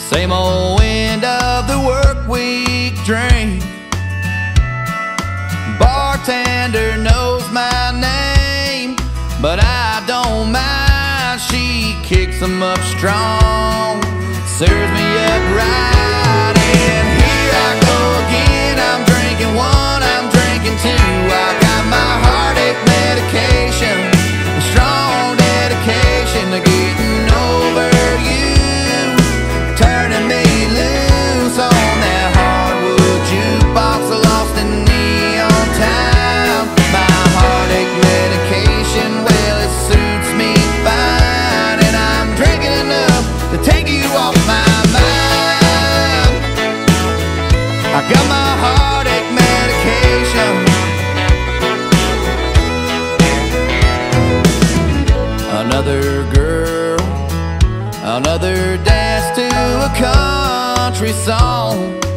Same old end of the work week drink. Bartender knows my name, but I don't mind. She kicks 'em up strong, serves me up right. And here I go again. I'm drinking one, I'm drinking two. I got my heartache medication, a strong dedication to getting over you, turning me loose on that hardwood jukebox, lost in neon town. My heartache medication, well, it suits me fine, and I'm drinking enough to take you off my mind. I got my heartache medication. Another girl, another dance to a country song.